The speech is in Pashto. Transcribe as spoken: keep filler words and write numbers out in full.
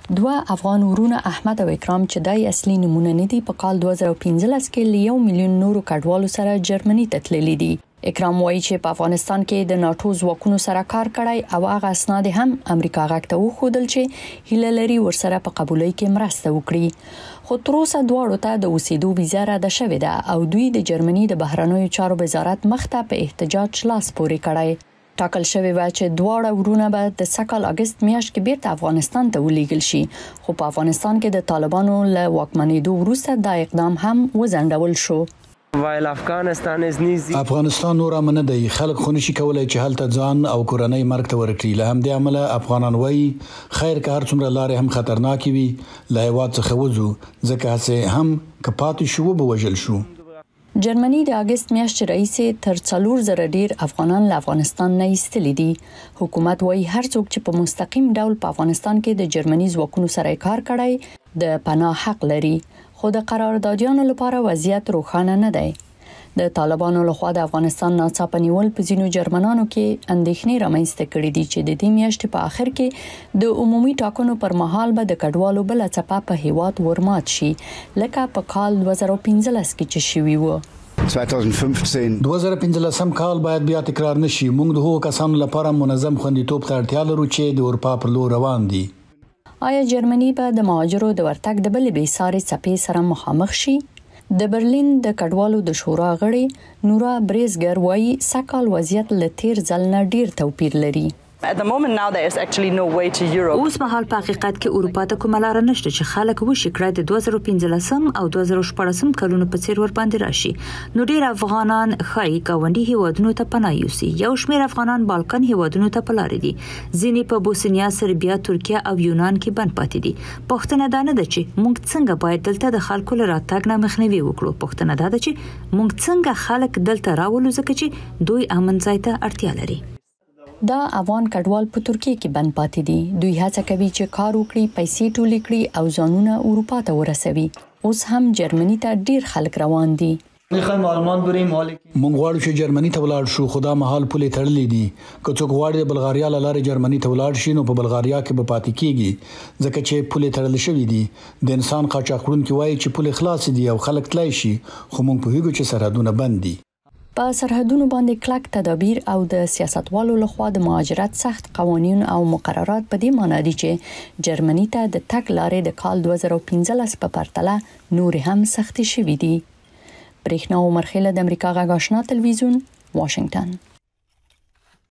دوه افغان ورونه احمد او اکرام چې دای اصلي نمونه نه دي په کال دوه زره پنځلس کې ل یو میلیون نورو کډوالو سره جرمني ته تللي دي. اکرام وایي چې په افغانستان کې د ناتو ځواکونو سره کار کړی او هغه اسناد هم امریکا غاښ ته وښودل چې هیله لري ورسره په قبولۍ کې مرسته وکړي. خو تر اوسه دواړو ته د اوسېدو ویزه رد شوې ده او دوی د جرمني د بهرنیو چارو وزارت مخته په احتجاج لاس پورې کړی. ټاکل شوی و چې دواړه ورونه به د سکهال اگست میاشت کې بیرته افغانستان ته ولیږل شي، خو په افغانستان کې د طالبانو له واکمنېدو وروسته دا اقدام هم وځنډول شو. وایل افغانستان از نیزی افغانستان نور امنه دی، خلک خو نشي کولای چې هلته ځان او کورنۍ مرګ ته ورکړي. له همدې امله افغانان وایي خیر که هر څومره لارې هم خطرناک وي له هېواد څخه وځو، ځکه هڅې هم که پاتې شو به وژل شو. جرمني د اگست میاشتې راهیسې تر څلور زره ډیر افغانان له افغانستان نه ایستلي دي. حکومت وایي هر څوک چې په مستقیم ډول په افغانستان کې د جرمني ځواکونو سره کار کړی د پناه حق لري، خو د قراردادیانو لپاره وضعیت روښانه نه دی. د طالبانو لخوا د افغانستان ناڅاپه نیول په ځینو جرمنانو کې اندېښنې رامنځته کړې دي چې د دې میاشتې په آخر کې د عمومي ټاکنو پر مهال به د کډوالو بل څپه په هیواد ورمات شي، لکه په کال دوه زره پنځلس کې چې شوی و. دوه زره پنځلسم کال باید بیا تکرار نشي. موږ د هغو کسانو لپاره منظم خوندیتوب ته اړتیا لرو چې د اروپا پر لور روان دي. آیا جرمني به د مهاجرو د ورتګ د بلې بېسارې څپې سره مخامخ شي؟ د برلین د کډوالو د شورا غړي نورا بریزګر وایي سکهال وضعیت له تیر ځل نه ډیر توپیر لري. At the moment now there is actually no way to Europe. اوس مهال په حقیقت کې اروپا ته کومه لار نشته چې خلک وشي کړای د دوه زره پنځلسم او دوه زره شپږم کلونو په څیر ور باندې راشي. نو ډیر افغانان خای گاونډي هیوادونو ته پناه یوسي. یو شمېر افغانان بالکان هیوادونو ته پلار دي. ځینې په بوسنیا، سربیا، ترکیه او یونان کې بند پاتې دي. پښتنه دا نه ده چې موږ څنګه باید دلته د خلکو لپاره راتګ نه مخنیوي وکړو. پښتنه دا ده چې موږ څنګه خلک دلته راولو ځکه چې دوی امن ځای ته اړتیا لري. دا افغان کډوال په ترکیه کې بند پاتې دي. دوی هڅه کوي چې کار وکړي، پیسې ټولې کړي او ځانونه اروپا ته ورسوي. اوس هم جرمني ته ډیر خلک روان دي. موږ غواړو چې جرمني ته ولاړ شو، خو دا مهال پولې تړلې دي. که څوک غواړي د بلغاریا له لارې جرمني ته ولاړ شي نو په بلغاریا کې به پاتې کیږي، ځکه چې پولې تړل شوې دي. د انسان قاچاقونکي وایي چې پولې خلاص دي او خلک تلای شي، خو موږ په هیڅ چې سرحدونه بند دي. په سرحدونو باندې کلک تدابیر او د سیاستوالو لخوا د مهاجرت سخت قوانین او مقررات په دې معنی دي چې جرمني ته د تګ لارې د کال دوه زره پنځلس په پرتله نور هم سختې شوې دي. برېښنا عمر خیل د امریکا غږ آشنا تلویزیون، واشنگټن.